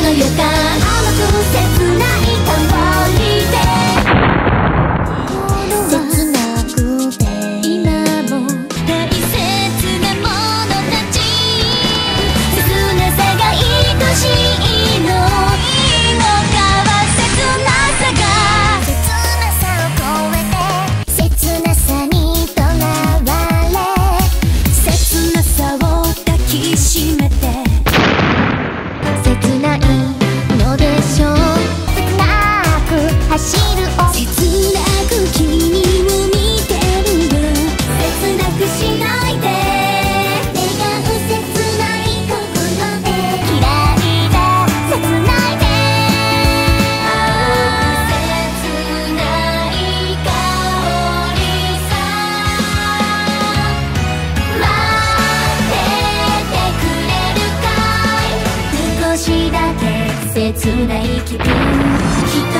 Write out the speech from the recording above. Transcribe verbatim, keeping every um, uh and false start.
の予感甘く切ない香りで切なくて今も大切なものたち切なさが愛しいの今は切なさが切なさを超えて切なさにとらわれ切なさを抱きしめて切ないのでしょう切なく走る切なく君を見てるよ切なくしないで願う切ない心で嫌いで切ないで切ない香りさ待っててくれるかい少しだけ切ない気分